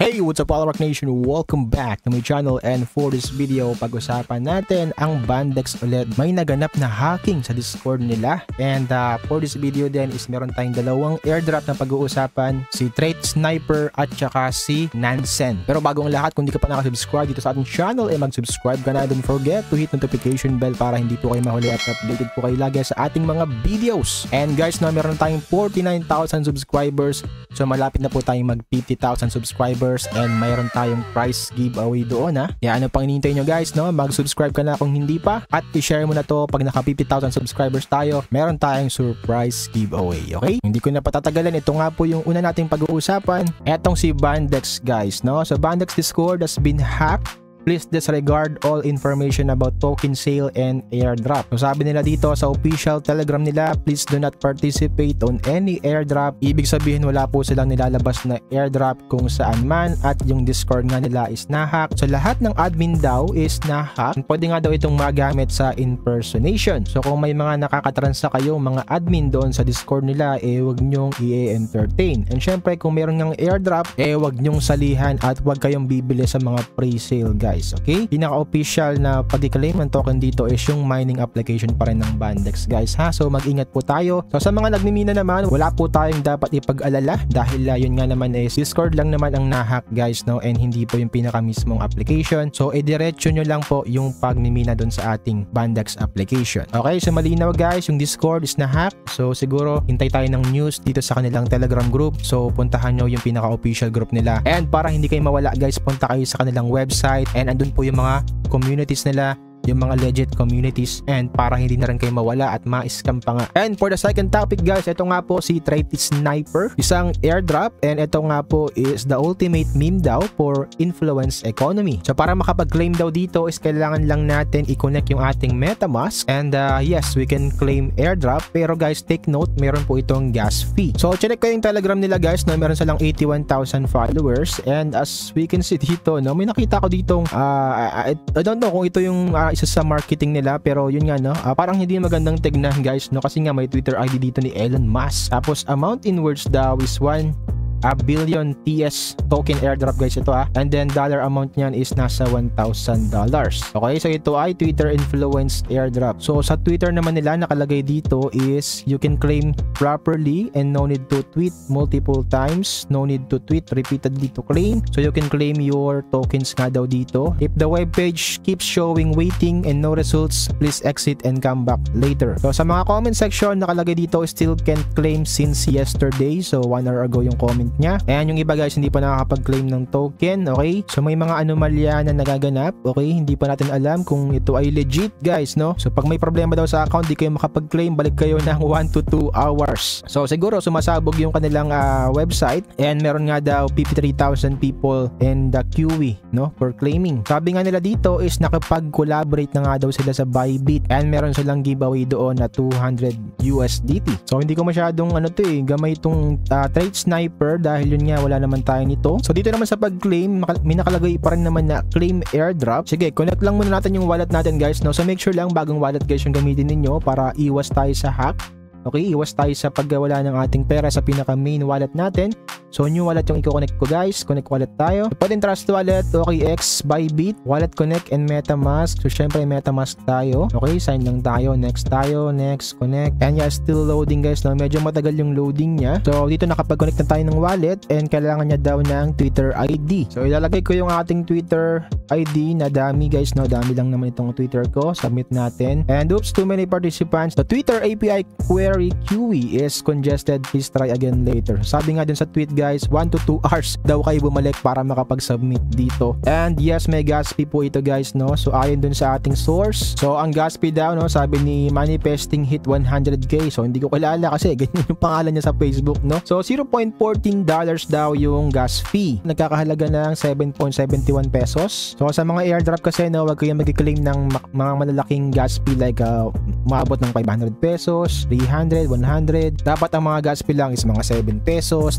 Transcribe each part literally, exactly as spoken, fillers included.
Hey, what's up Alrock Nation? Welcome back to my channel, and for this video, pag-usapan natin ang Bandex ulit. May naganap na hacking sa Discord nila, and uh, for this video din is meron tayong dalawang airdrop na pag-uusapan, si Trait Sniper at saka si Nansen. Pero bago ang lahat, kung di ka pa nakasubscribe dito sa ating channel, eh mag-subscribe ka na. Don't forget to hit notification bell para hindi po kayo mahuli at updated po kayo lagi sa ating mga videos. And guys, no, meron tayong forty-nine thousand subscribers, so malapit na po tayong mag fifty thousand subscribers. And mayroon tayong prize giveaway doon, ha. Kaya ano pang hinihintay nyo guys, no? Mag-subscribe ka na kung hindi pa, at i-share mo na to. Pag naka fifty thousand subscribers tayo, meron tayong surprise giveaway, okay? Hindi ko na patatagalan, ito nga po yung una nating pag-uusapan. Etong si Bandex guys, no? So Bandex Discord has been hacked. Please disregard all information about token sale and airdrop. So sabi nila dito sa official telegram nila, please do not participate on any airdrop. Ibig sabihin wala po silang nilalabas na airdrop kung saan man, at yung Discord nga nila is na-hack. So lahat ng admin daw is na-hack. Pwede nga daw itong magamit sa impersonation. So kung may mga nakakatransa kayo mga admin doon sa Discord nila, eh wag nyong i-entertain. And syempre kung meron ng airdrop, eh wag nyong salihan at wag kayong bibili sa mga pre-sale guys. Okay? Pinaka-official na pag-claim ng token dito is yung mining application pa rin ng Bandex guys, ha. So mag-ingat po tayo. So sa mga nagmimina naman, wala po tayong dapat ipag-alala dahil uh, yun nga naman is Discord lang naman ang na-hack guys, no, and hindi po yung pinaka mismong application. So idiretso nyo lang po yung pagmimina dun sa ating Bandex application. Okay, so malinaw guys, yung Discord is na-hack. So siguro hintay tayo ng news dito sa kanilang Telegram group. So puntahan nyo yung pinaka-official group nila, and para hindi kayo mawala guys, punta kayo sa kanilang website, and andun po yung mga communities nila, yung mga legit communities, and para hindi na rin kayo mawala at ma-scam pa nga. And for the second topic guys, ito nga po si Trait Sniper, isang airdrop, and ito nga po is the ultimate meme daw for influence economy. So para makapag-claim daw dito is kailangan lang natin i-connect yung ating MetaMask, and uh, yes, we can claim airdrop. Pero guys, take note, meron po itong gas fee. So check ko yung Telegram nila guys, no, meron silang eighty-one thousand followers, and as we can see dito, no, may nakita ko ditong uh, I, I don't know kung ito yung uh, isa sa marketing nila, pero yun nga, no, uh, parang hindi magandang tignan guys, no, kasi nga may Twitter I D dito ni Elon Musk. Tapos amount in words daw is one a billion T S token airdrop guys, ito ah, and then dollar amount niyan is nasa one thousand dollars. Okay, so ito ay Twitter influence airdrop. So sa Twitter naman nila nakalagay dito is you can claim properly and no need to tweet multiple times, no need to tweet repeatedly to claim. So you can claim your tokens nga daw dito. If the web page keeps showing waiting and no results, please exit and come back later. So sa mga comment section nakalagay dito still can't claim since yesterday. So one hour ago yung comment niya. Ayan, yung iba guys hindi pa nakakapag-claim ng token. Okay, so may mga anomalya na nagaganap. Okay, hindi pa natin alam kung ito ay legit guys, no. So pag may problema daw sa account, di kayo makapag-claim, balik kayo ng one to two hours. So siguro sumasabog yung kanilang uh, website, and meron nga daw fifty-three thousand people in the queue, no, for claiming. Sabi nga nila dito is nakapag-collaborate na nga daw sila sa Bybit, and meron silang giveaway doon na two hundred U S D T. So hindi ko masyadong ano to eh, gamay itong uh, Trait Sniper dahil yun nga wala naman tayo nito. So dito naman sa pag-claim, may nakalagay pa rin naman na claim airdrop. Sige, connect lang muna natin yung wallet natin guys, no. So make sure lang bagong wallet guys yung gamitin ninyo para iwas tayo sa hack. Okay, iwas tayo sa pagwala ng ating pera sa pinaka main wallet natin. So new wallet yung i-connect ko guys, connect wallet tayo. So, pwedeng Trust Wallet, O K X, Bybit, Wallet Connect, and MetaMask. So syempre MetaMask tayo. Okay, sign lang tayo, next tayo, next, connect. And yeah, still loading guys, no? Medyo matagal yung loading niya. So dito nakapag-connect na tayo ng wallet, and kailangan niya daw ng Twitter I D. So ilalagay ko yung ating Twitter I D na dami guys, no? Dami lang naman itong Twitter ko. Submit natin. And oops, too many participants. The Twitter A P I query queue is congested, please try again later. Sabi nga dun sa tweet guys, one to two hours daw kayo bumalik para makapag-submit dito. And yes, may gas fee po ito guys, no. So ayon dun sa ating source, so ang gas fee daw, no, sabi ni manifesting hit one hundred K. So hindi ko kilala kasi ganyan yung pangalan niya sa Facebook, no. So zero point one four dollars daw yung gas fee, nagkakahalaga ng seven point seven one pesos. So sa mga airdrop kasi, no, wag kayong mag-claim ng mga malalaking gas fee like uh, maabot ng five hundred pesos, three hundred, one hundred. Dapat ang mga gas fee lang is mga seven pesos, no, mga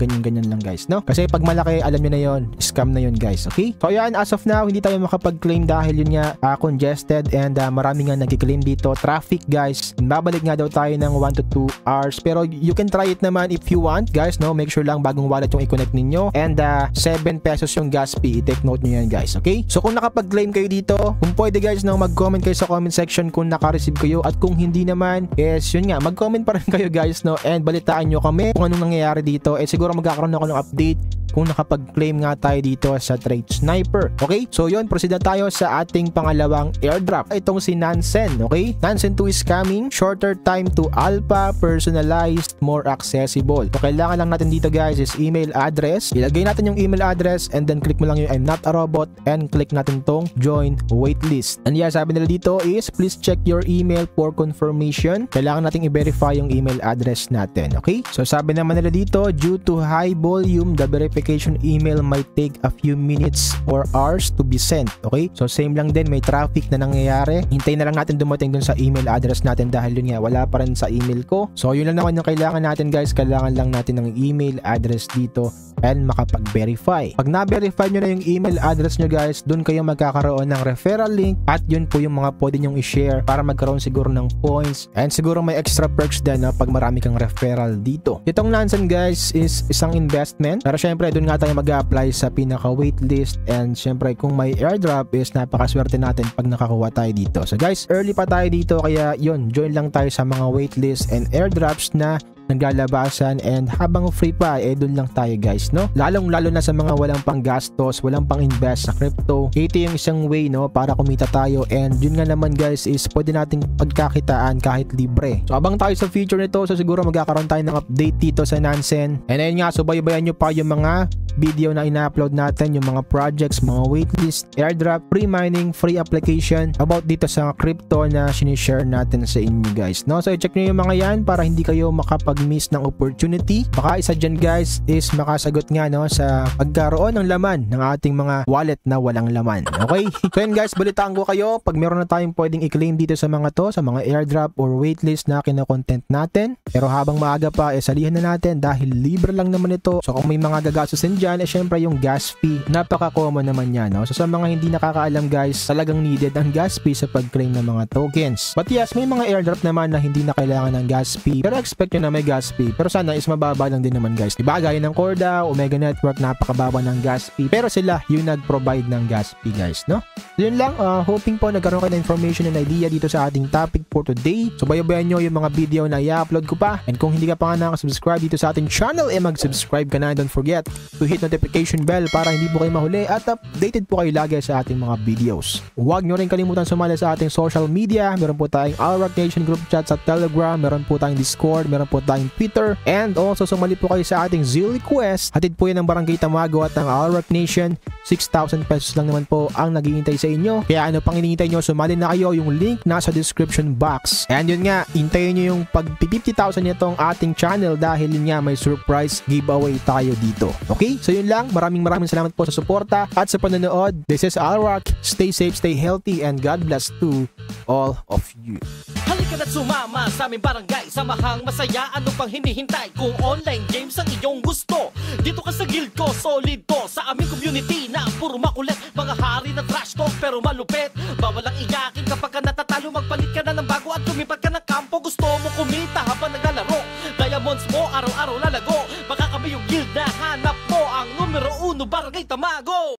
ganyan-ganyan lang guys, no? Kasi pag malaki, alam nyo na yon, scam na yon guys, okay? So ayan, as of now, hindi tayo makapag-claim dahil yun nga uh, congested and uh, marami nga nag-claim dito. Traffic guys, babalik nga daw tayo ng one to two hours, pero you can try it naman if you want guys, no? Make sure lang bagong wallet yung i-connect ninyo, and uh, seven pesos yung gas fee. I-take note nyo yan guys, okay? So kung nakapag-claim kayo dito, kung pwede guys, no, mag-comment kayo sa comment section kung naka-receive kayo, at kung hindi naman, is yun nga, mag-comment pa rin kayo guys, no? And balitaan nyo kami kung anong nangyayari dito. Eh siguro magkakaroon ako ng update kung nakapag-claim nga tayo dito sa Trade Sniper. Okay? So yun, proceed na tayo sa ating pangalawang airdrop. Itong si Nansen, okay? Nansen two is coming. Shorter time to alpha, personalized, more accessible. So kailangan lang natin dito guys is email address. Ilagay natin yung email address and then click mo lang yung I'm not a robot and click natin tong join waitlist. And yeah, sabi nila dito is please check your email for confirmation. Kailangan nating i-verify yung email address natin. Okay? So sabi naman nila dito, due to high volume, the verification email might take a few minutes or hours to be sent. Okay? So same lang din, may traffic na nangyayari. Hintayin na lang natin dumating dun sa email address natin dahil yun nga, wala pa rin sa email ko. So yun lang naman yung kailangan natin guys. Kailangan lang natin ng email address dito and makapag-verify. Pag na-verify nyo na yung email address nyo guys, dun kayo magkakaroon ng referral link at yun po yung mga pwede nyong i-share para magkaroon siguro ng points and siguro may extra perks din na pag marami kang referral dito. Itong Nansen guys is isang investment, pero syempre dun nga tayo mag-apply sa pinaka waitlist, and syempre kung may airdrop is napakaswerte natin pag nakakuha tayo dito. So guys, early pa tayo dito kaya yun, join lang tayo sa mga waitlist and airdrops na naglalabasan, and habang free pa eh dun lang tayo guys, no? Lalong lalo na sa mga walang pang gastos, walang pang invest sa crypto. Ito yung isang way, no, para kumita tayo, and yun nga naman guys is pwede nating pagkakitaan kahit libre. So abang tayo sa future nito, so siguro magkakaroon tayo ng update dito sa Nansen. And ayun nga, so bayabayan nyo pa yung mga video na ina-upload natin, yung mga projects, mga waitlist, airdrop, free mining, free application about dito sa crypto na sinishare natin sa inyo guys, no? So i-check nyo yung mga yan para hindi kayo makapag-miss ng opportunity. Baka isa dyan guys is makasagot nga, no, sa pagkaroon ng laman ng ating mga wallet na walang laman. Okay? So yun guys, balitaan ko kayo pag meron na tayong pwedeng i-claim dito sa mga to, sa mga airdrop or waitlist na kina-content natin. Pero habang maaga pa, eh salihan na natin dahil libre lang naman ito. So kung may mga gagastusin dyan, eh syempre yung gas fee, napaka-common naman yan, no? So sa mga hindi nakakaalam guys, talagang needed ang gas fee sa pag-claim ng mga tokens. But yes, may mga airdrop naman na hindi na kailangan ng gas fee, pero expect nyo na may gas fee. Pero sana is mababa lang din naman guys. Diba gaya ng Corda, Omega Network, napakababa ng gas fee, pero sila yung nag-provide ng gas fee guys, no? So yun lang, uh, hoping po nagkaroon kayo ng information and idea dito sa ating topic for today. So bayabayan nyo yung mga video na i-upload ko pa, and kung hindi ka pa nga nakasubscribe dito sa ating channel, eh mag-subscribe ka na. Don't forget to hit notification bell para hindi po kayo mahuli at updated po kayo lagi sa ating mga videos. Huwag nyo rin kalimutan sumali sa ating social media. Meron po tayong Alrock Nation group chat sa Telegram, meron po tayong Discord, meron po tayong Twitter, and also sumali po kayo sa ating Zilli Quest. Hatid po yan ng Barangay Tamago at ng Alrock Nation. six thousand pesos lang naman po ang naghihintay sa inyo. Kaya ano pang hinihintay nyo, sumali na kayo. Yung link nasa description box. And yun nga, hintayin nyo yung pag fifty thousand nitong ating channel dahil yun nga may surprise giveaway tayo dito. Okay? So yun lang. Maraming maraming salamat po sa suporta at sa panonood. This is Alrock. Stay safe, stay healthy, and God bless to all of you. Halika na't sumama sa aming barangay, samahang masaya, ano pang hinihintay? Kung online games ang iyong gusto, dito ka sa guild ko, solid to. Sa aming community na puro makulit, mga hari na trash talk pero malupit. Bawal ang iyakin kapag ka natatalo, magpalit ka na ng bago at lumipat ka ng kampo. Gusto mo kumita habang nag